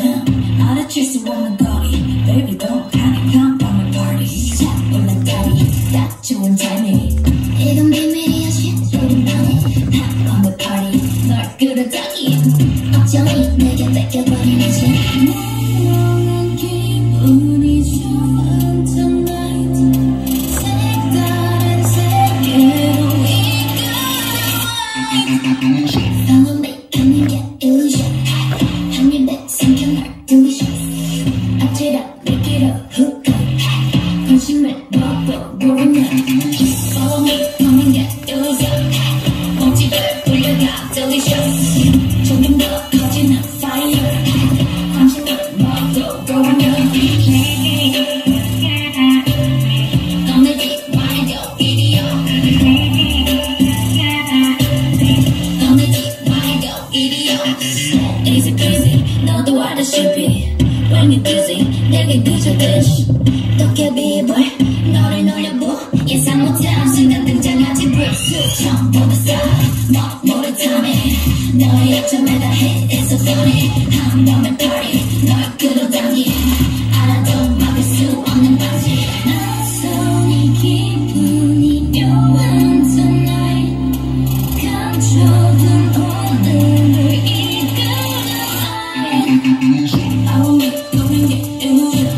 참 알아챌 수 없는 거리 Baby don't panic come from my party 자 올라다리 딱 좋은 타이밍 이건 비밀이야 shit 오랜만에 Pop on the party 널 끌어당기 어쩌니 내게 뺏겨버리는 지 난 기분이 좋은 tonight 색다른 세계로 Follow me, come and get illusion 한 입에 삼켜 널 둘이셔 앞지라 내기로 hook up 관심을 먹고 모르면 Follow me, come and get illusion 몸집을 돌려가 delicious 조금 더 커지는 fire 관심을 먹고 모르면 너네들 와이도 이리요 Easy peasy, 너도 알다시피 When you're dizzy, 내게 그저듯이 도깨비불 너를 놀려보 예상 못한 순간 등장하지 불쑥 처음보다 싸 모를 탐에 너의 약점에 다 hit It's so funny 한 번의 party 널 끌어당기 알아도 막을 수 없는 바지 낯선 기분이 묘한 tonight 감춰둔 오늘을 Oh, going get illusion